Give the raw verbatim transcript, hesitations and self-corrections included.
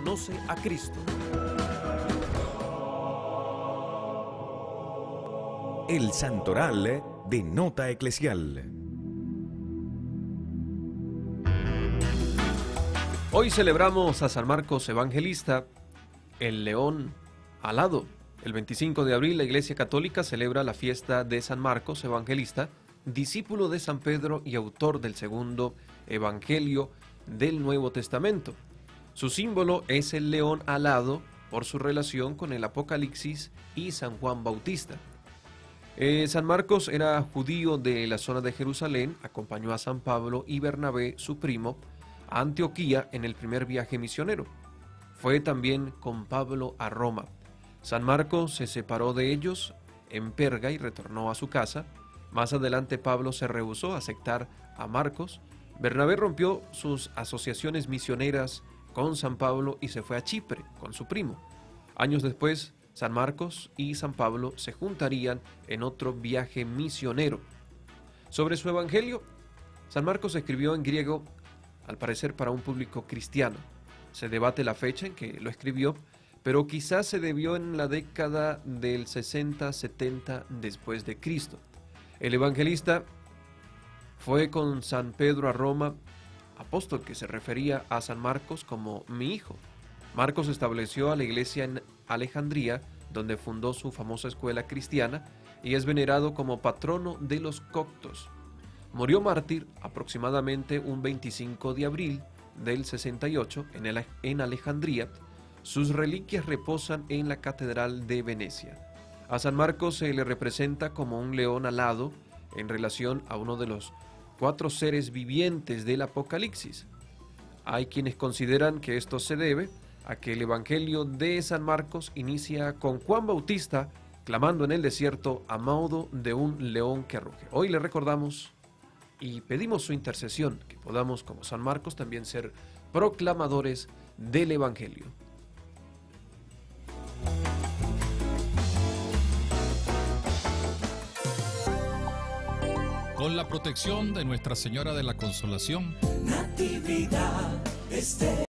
conoce a Cristo. El Santoral de Nota Eclesial. Hoy celebramos a San Marcos Evangelista, el león alado. El veinticinco de abril la Iglesia Católica celebra la fiesta de San Marcos Evangelista, discípulo de San Pedro y autor del segundo Evangelio del Nuevo Testamento. Su símbolo es el león alado por su relación con el Apocalipsis y San Juan Bautista. Eh, San Marcos era judío de la zona de Jerusalén, acompañó a San Pablo y Bernabé, su primo, a Antioquía en el primer viaje misionero. Fue también con Pablo a Roma. San Marcos se separó de ellos en Perga y retornó a su casa. Más adelante Pablo se rehusó a aceptar a Marcos. Bernabé rompió sus asociaciones misioneras con San Pablo y se fue a Chipre con su primo. Años después, San Marcos y San Pablo se juntarían en otro viaje misionero. Sobre su evangelio, San Marcos escribió en griego, al parecer para un público cristiano. Se debate la fecha en que lo escribió, pero quizás se debió en la década del sesenta setenta después de Cristo. El evangelista fue con San Pedro a Roma, apóstol que se refería a San Marcos como mi hijo. Marcos estableció a la iglesia en Alejandría, donde fundó su famosa escuela cristiana y es venerado como patrono de los coptos. Murió mártir aproximadamente un veinticinco de abril del sesenta y ocho en, el, en Alejandría. Sus reliquias reposan en la Catedral de Venecia. A San Marcos se le representa como un león alado en relación a uno de los cuatro seres vivientes del Apocalipsis. Hay quienes consideran que esto se debe a que el Evangelio de San Marcos inicia con Juan Bautista clamando en el desierto a modo de un león que ruge. Hoy le recordamos y pedimos su intercesión, que podamos, como San Marcos, también ser proclamadores del Evangelio. Con la protección de Nuestra Señora de la Consolación, Natividad, este